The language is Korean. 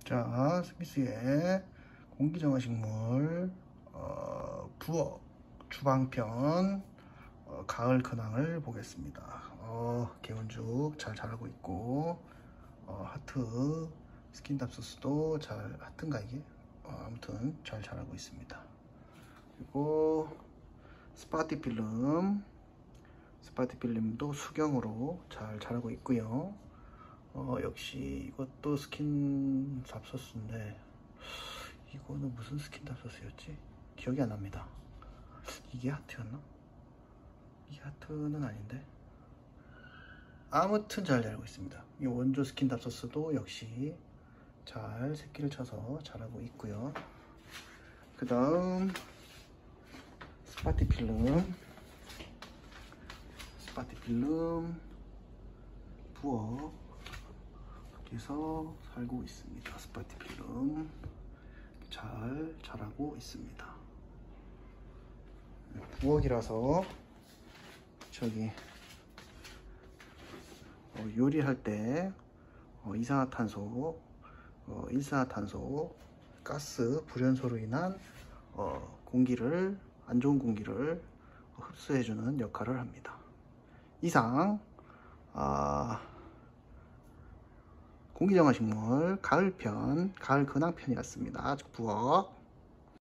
자, 스미스의 공기정화식물 부엌 주방편 가을 근황을 보겠습니다. 개운죽 잘 자라고 있고, 하트 스킨답소스도 잘, 하트인가 이게? 아무튼 잘 자라고 있습니다. 그리고 스파티필름도 수경으로 잘 자라고 있고요. 역시 이것도 스킨 잡소스인데, 이거는 무슨 스킨 잡소스였지? 기억이 안 납니다. 이게 하트였나? 이게 하트는 아닌데, 아무튼 잘 자라고 있습니다. 이 원조 스킨 잡소스도 역시 잘 새끼를 쳐서 자라고 있고요. 그 다음 스파티필름 부엌 여기서 살고 있습니다. 스파티필름 잘 자라고 있습니다. 부엌이라서 저기 요리할 때 이산화탄소, 일산화탄소, 가스 불연소로 인한 공기를, 안 좋은 공기를 흡수해주는 역할을 합니다. 이상 공기정화식물 가을 근황편이었습니다. 부엌